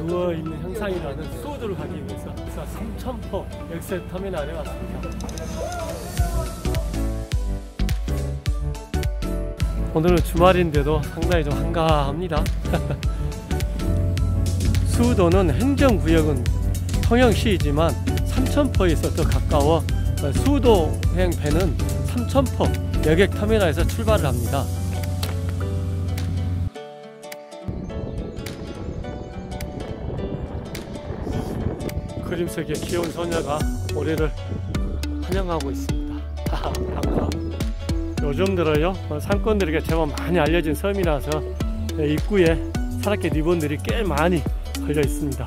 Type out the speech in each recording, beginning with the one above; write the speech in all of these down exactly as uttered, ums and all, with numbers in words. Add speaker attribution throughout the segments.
Speaker 1: 누워있는 형상이라는 수호도를 가기 위해서 삼천포 엑셀 터미널에 왔습니다. 오늘은 주말인데도 상당히 좀 한가합니다. 수호도는 행정구역은 통영시이지만 삼천포에서 더 가까워 수호도행 배는 삼천포 여객터미널에서 출발을 합니다. 그림 속의 귀여운 소녀가 우리를 환영하고 있습니다. 반가워. 요즘 들어요 상권들에게 제법 많이 알려진 섬이라서 입구에 사라케 리본들이 꽤 많이 걸려 있습니다.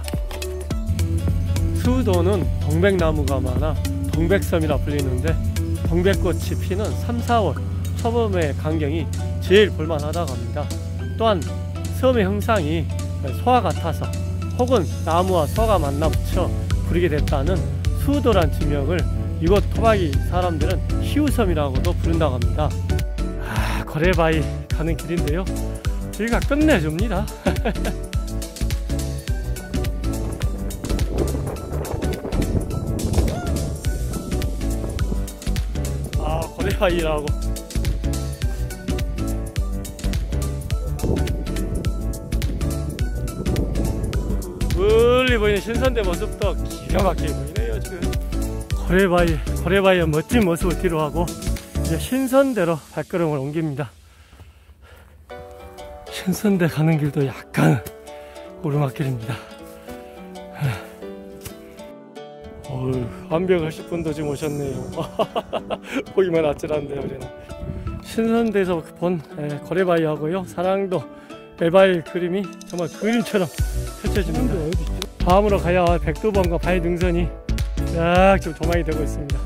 Speaker 1: 수호도는 동백나무가 많아 동백섬이라 불리는데 동백꽃이 피는 삼, 사월 초봄의 광경이 제일 볼만하다고 합니다. 또한 섬의 형상이 소와 같아서 혹은 나무와 소가 만나 붙여 부르게 됐다는 수호도란 지명을 이곳 토박이 사람들은 희우섬이라고도 부른다고 합니다. 아, 고래바위 가는 길인데요, 여기가 끝내줍니다. 아, 고래바위라고 멀리 보이는 신선대 모습도 기가 막히게 보이네요. 지금 고래바위, 고래바위의 멋진 모습을 뒤로하고 이제 신선대로 발걸음을 옮깁니다. 신선대 가는 길도 약간 오르막길입니다. 어휴, 완벽하실 분도 지금 오셨네요. 보기만 아찔한데요. 우리는 신선대에서 본 고래바위하고요 사랑도 매바위 그림이 정말 그림처럼 펼쳐집니다. 다음으로 가야 할 백두봉과 바위 능선이 약 좀 조망이 되고 있습니다.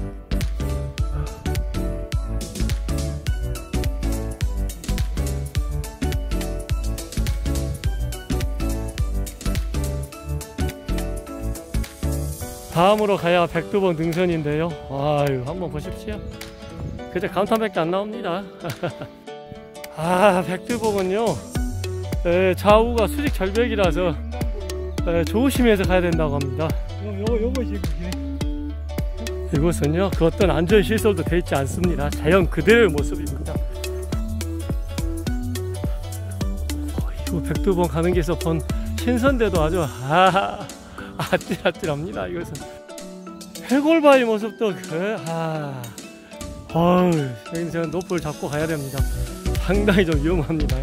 Speaker 1: 다음으로 가야 할 백두봉 능선인데요, 아유, 한번 보십시오. 그저 감탄밖에 안 나옵니다. 아, 백두봉은요 에, 좌우가 수직 절벽이라서 에, 조심해서 가야 된다고 합니다. 요거 요거 이곳은요 그 어떤 안전 시설도 되어 있지 않습니다. 자연 그대로의 모습입니다. 어, 이거 백두봉 가는 길에서 본 신선대도 아주 아, 아찔아찔합니다. 이것은 해골바위 모습도 그 아, 어우, 여기는 제가 높을 잡고 가야 됩니다. 상당히 좀 위험합니다.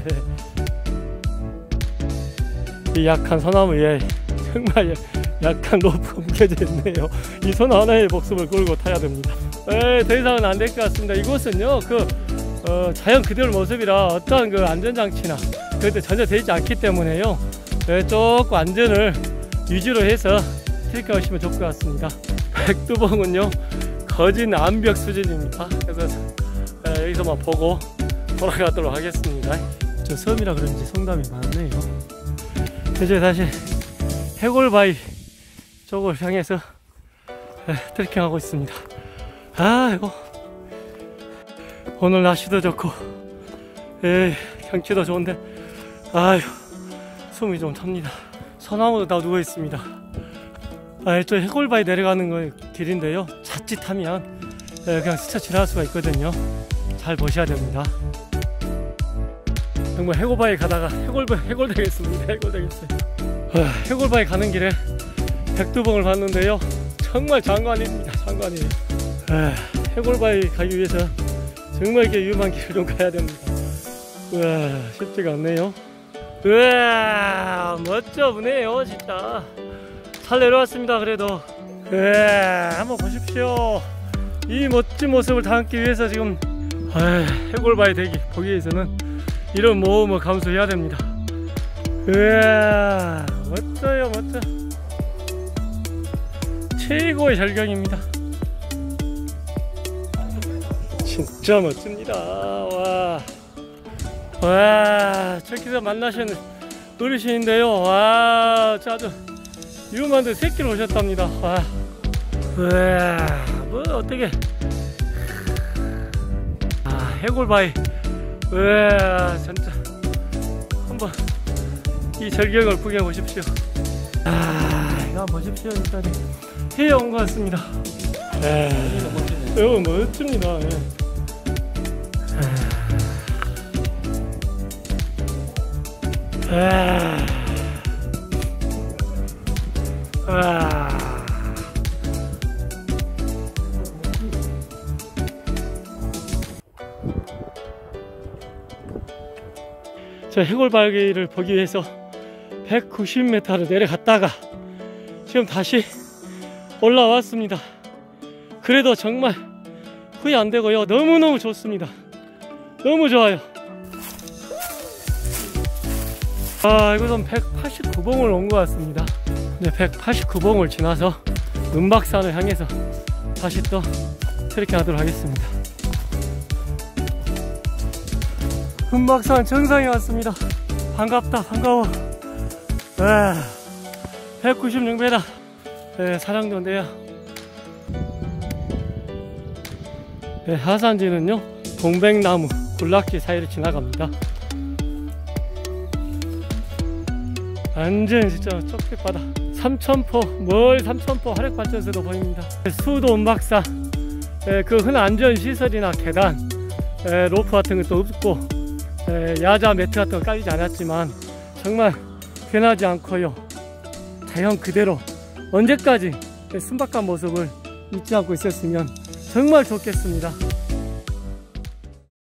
Speaker 1: 이 약한 소나무 위에 정말 약간 높이 옮겨져 있네요. 이 손 하나의 목숨을 걸고 타야 됩니다. 에이, 더 이상은 안 될 것 같습니다. 이곳은요 그 어, 자연 그대로 모습이라 어떠한 그 안전장치나 그것도 전혀 되지 않기 때문에요 에, 조금 안전을 유지로 해서 트레킹 하시면 좋을 것 같습니다. 백두봉은요 거진 암벽 수준입니다. 그래서 에, 여기서만 보고 돌아가도록 하겠습니다. 저 섬이라 그런지 성담이 많네요. 이제 다시 해골바위 쪽을 향해서 트레킹하고 있습니다. 아이고, 오늘 날씨도 좋고 에이, 경치도 좋은데 아유, 숨이 좀 찹니다. 소나무도 다 누워 있습니다. 아, 저 해골바위 내려가는 거 길인데요, 자칫하면 에, 그냥 스쳐 지나갈 수가 있거든요. 잘 보셔야 됩니다. 정말 해골바위 가다가 해골, 해골 되겠습니다. 해골 되겠어요. 아, 해골바위 가는 길에 백두봉을 봤는데요, 정말 장관입니다. 장관이에요. 아, 해골바위 가기 위해서 정말 이렇게 위험한 길을 좀 가야 됩니다. 우와, 쉽지가 않네요. 우와, 멋져 보네요. 진짜 잘 내려왔습니다. 그래도 우와, 한번 보십시오. 이 멋진 모습을 담기 위해서 지금 아, 해골바위 대기 보기 위해서는 이런 모험을 감수해야 됩니다. 우와, 멋져요. 멋져. 최고의 절경입니다. 진짜 멋집니다. 와, 와, 저기서 만나시는 어르신인데요, 와, 아주 위험한데 새끼를 오셨답니다. 와, 우와, 뭐 어떻게 아, 해골바위, 우와, 진짜 한번 이 절경을 구경해 보십시오. 아, 이거 보십시오. 일단 해에 온 것 같습니다. 에, 이거 멋집니다. 예. 아, 아. 저 해골바위를 보기 위해서 백구십 미터를 내려갔다가 지금 다시 올라왔습니다. 그래도 정말 후회 안 되고요. 너무너무 좋습니다. 너무 좋아요. 아, 이곳은 백팔십구 봉을 온 것 같습니다. 이제 백팔십구 봉을 지나서 은박산을 향해서 다시 또 트레킹 하도록 하겠습니다. 은박산 정상에 왔습니다. 반갑다, 반가워. 아, 백구십육 미터. 네, 사랑도인데요. 네, 하산지는요 동백나무 군락지 사이를 지나갑니다. 완전 진짜 쪽빛바다. 삼천포, 멀 삼천포 화력발전소도 보입니다. 수도 은박산, 에, 그 흔한 안전시설이나 계단, 에, 로프 같은 것도 없고, 에, 야자 매트 같은 거 깔리지 않았지만 정말 변하지 않고요, 자연 그대로 언제까지 순박한 모습을 잊지 않고 있었으면 정말 좋겠습니다.